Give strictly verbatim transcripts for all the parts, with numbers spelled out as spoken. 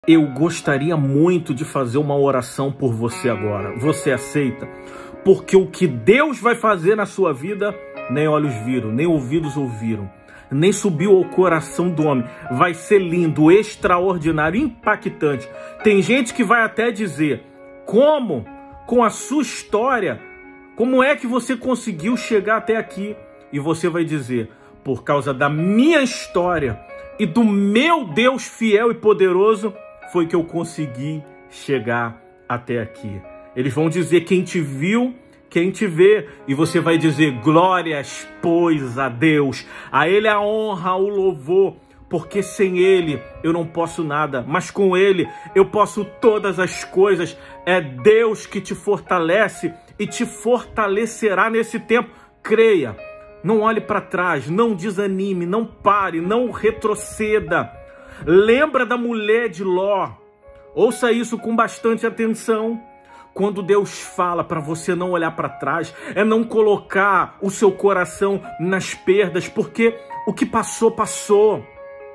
Eu gostaria muito de fazer uma oração por você agora. Você aceita? Porque o que Deus vai fazer na sua vida, nem olhos viram, nem ouvidos ouviram, nem subiu ao coração do homem. Vai ser lindo, extraordinário, impactante. Tem gente que vai até dizer, como? Com a sua história, como é que você conseguiu chegar até aqui? E você vai dizer, por causa da minha história e do meu Deus fiel e poderoso, foi que eu consegui chegar até aqui. Eles vão dizer, quem te viu, quem te vê. E você vai dizer, glórias, pois, a Deus. A Ele a honra, o louvor, porque sem Ele eu não posso nada, mas com Ele eu posso todas as coisas. É Deus que te fortalece e te fortalecerá nesse tempo. Creia, não olhe para trás, não desanime, não pare, não retroceda. Lembra da mulher de Ló. Ouça isso com bastante atenção. Quando Deus fala para você não olhar para trás, é não colocar o seu coração nas perdas, porque o que passou, passou.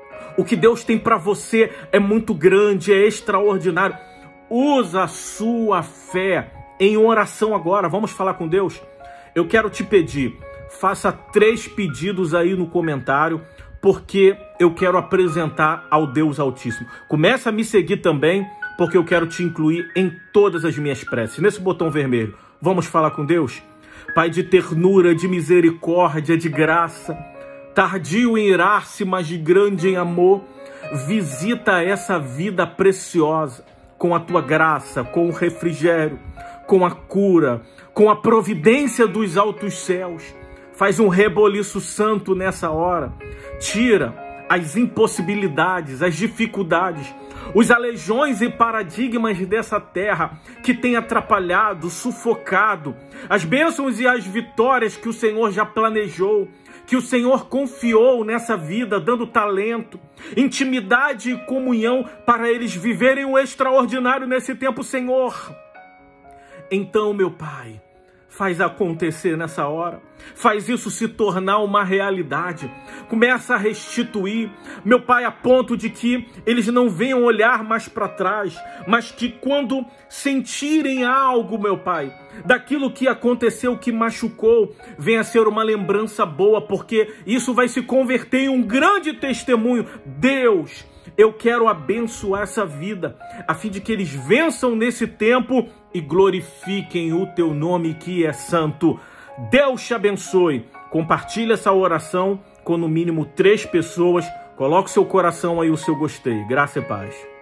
O que Deus tem para você é muito grande, é extraordinário. Usa a sua fé em oração agora. Vamos falar com Deus? Eu quero te pedir, faça três pedidos aí no comentário, porque eu quero apresentar ao Deus Altíssimo. Começa a me seguir também, porque eu quero te incluir em todas as minhas preces. Nesse botão vermelho, vamos falar com Deus? Pai de ternura, de misericórdia, de graça, tardio em irar-se, mas de grande em amor, visita essa vida preciosa com a tua graça, com o refrigério, com a cura, com a providência dos altos céus. Faz um reboliço santo nessa hora. Tira as impossibilidades, as dificuldades, os aleijões e paradigmas dessa terra que tem atrapalhado, sufocado as bênçãos e as vitórias que o Senhor já planejou, que o Senhor confiou nessa vida, dando talento, intimidade e comunhão para eles viverem o extraordinário nesse tempo, Senhor. Então, meu Pai, faz acontecer nessa hora. Faz isso se tornar uma realidade. Começa a restituir, meu Pai, a ponto de que eles não venham olhar mais para trás, mas que quando sentirem algo, meu Pai, daquilo que aconteceu, que machucou, venha ser uma lembrança boa, porque isso vai se converter em um grande testemunho. Deus, eu quero abençoar essa vida, a fim de que eles vençam nesse tempo e glorifiquem o teu nome que é santo. Deus te abençoe. Compartilhe essa oração com no mínimo três pessoas. Coloque seu coração aí, o seu gostei. Graça e paz.